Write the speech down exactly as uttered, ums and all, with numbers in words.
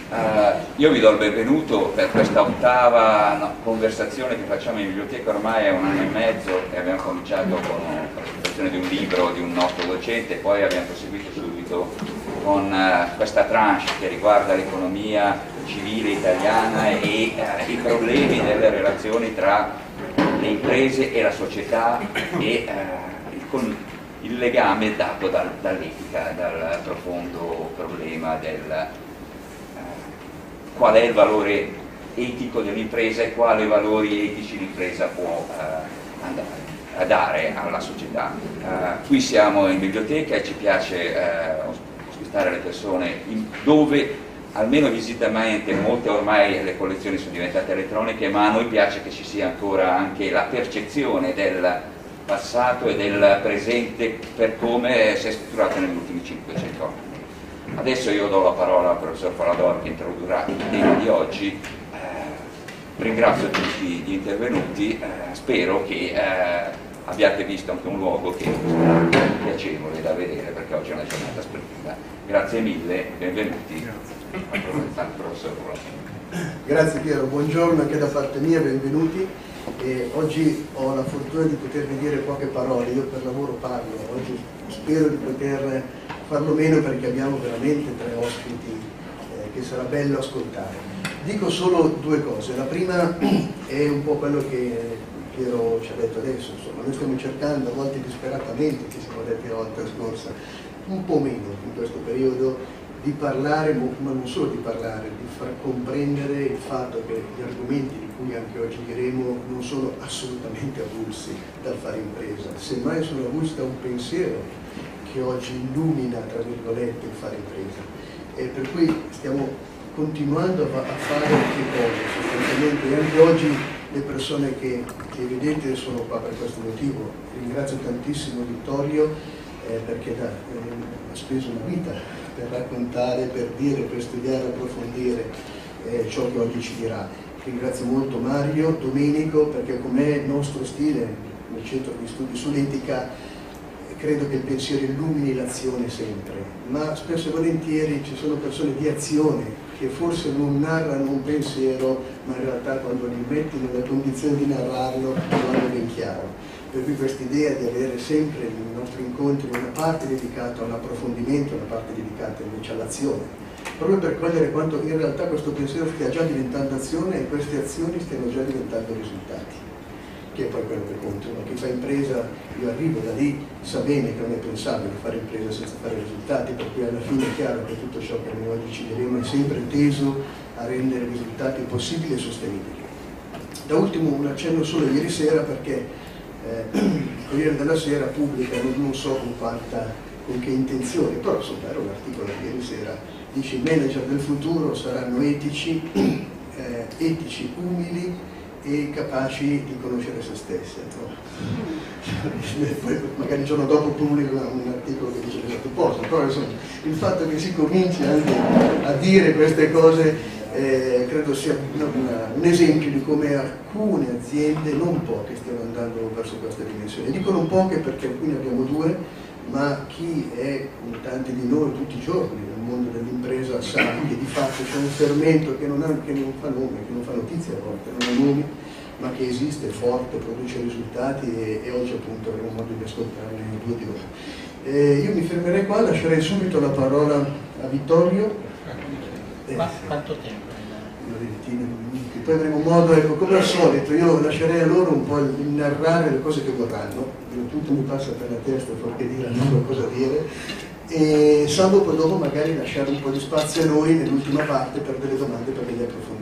Uh, io vi do il benvenuto per questa ottava no, conversazione che facciamo in biblioteca ormai è un anno e mezzo, e abbiamo cominciato con la presentazione di un libro di un nostro docente, poi abbiamo proseguito subito con uh, questa tranche che riguarda l'economia civile italiana e uh, i problemi delle relazioni tra le imprese e la società e uh, il, con, il legame dato dal, dall'etica, dal profondo problema del qual è il valore etico dell'impresa e quali valori etici l'impresa può eh, andare a dare alla società. Eh, qui siamo in biblioteca e ci piace eh, ospitare le persone in, dove almeno visivamente, molte ormai le collezioni sono diventate elettroniche, ma a noi piace che ci sia ancora anche la percezione del passato e del presente per come si è strutturato negli ultimi cinquecento anni. Adesso io do la parola al professor Falador che introdurrà il tema di oggi. Eh, ringrazio tutti gli intervenuti, eh, spero che eh, abbiate visto anche un luogo che sarà piacevole da vedere perché oggi è una giornata splendida. Grazie mille, benvenuti al professor Falador. Grazie Piero, buongiorno anche da parte mia, benvenuti. E oggi ho la fortuna di potervi dire poche parole, io per lavoro parlo, oggi spero di poter farlo meno perché abbiamo veramente tre ospiti eh, che sarà bello ascoltare. Dico solo due cose, la prima è un po' quello che Piero ci ha detto adesso, insomma, noi stiamo cercando a volte disperatamente, ci siamo detti la volta scorsa, un po' meno in questo periodo di parlare, ma non solo di parlare, di far comprendere il fatto che gli argomenti di cui anche oggi diremo non sono assolutamente avulsi dal fare impresa, semmai sono avulsi da un pensiero che oggi illumina, tra virgolette, il fare impresa. E per cui stiamo continuando a fare che cose, sostanzialmente, e anche oggi le persone che, che vedete sono qua per questo motivo. Ringrazio tantissimo Vittorio eh, perché da, eh, ha speso una vita per raccontare, per dire, per studiare, approfondire eh, ciò che oggi ci dirà. Ringrazio molto Mario, Domenico, perché com'è il nostro stile nel centro di studi sull'etica, credo che il pensiero illumini l'azione sempre, ma spesso e volentieri ci sono persone di azione che forse non narrano un pensiero, ma in realtà quando li metti nella condizione di narrarlo lo hanno ben chiaro. Per cui questa idea di avere sempre nei nostri incontri una parte dedicata a un approfondimento, una parte dedicata invece all'azione, proprio per cogliere quanto in realtà questo pensiero stia già diventando azione e queste azioni stiano già diventando risultati, che è poi quello che conta. Ma chi fa impresa, io arrivo da lì, sa bene che non è pensabile fare impresa senza fare risultati, per cui alla fine è chiaro che tutto ciò che noi oggi decideremo è sempre teso a rendere risultati possibili e sostenibili. Da ultimo un accenno solo ieri sera, perché eh, il Corriere della Sera pubblica, non, non so con quanta, con che intenzione, però insomma era un articolo di ieri sera, dice i manager del futuro saranno etici, eh, etici, umili e capaci di conoscere se stessi. Poi magari il giorno dopo pubblico un articolo che dice l'esatto opposto, però insomma il fatto che si cominci anche a dire queste cose eh, credo sia una, una, un esempio di come alcune aziende, non poche, stiano andando verso questa dimensione. Dico non poche perché qui ne abbiamo due, ma chi è, come tanti di noi tutti i giorni nel mondo dell'impresa, sa che di fatto c'è un fermento che non, ha, che non fa nome, che non fa notizia a volte, non ha nomi, ma che esiste, è forte, produce risultati e, e oggi appunto avremo modo di ascoltarne due di ore. Eh, io mi fermerei qua, lascerei subito la parola a Vittorio. Eh, Ma quanto tempo? Poi avremo modo, ecco, come al solito, io lascerei a loro un po' il narrare le cose che vorranno, tutto mi passa per la testa, perché dire non cosa dire, e salvo poi dopo magari lasciare un po' di spazio a noi nell'ultima parte per delle domande, per degli approfondimenti.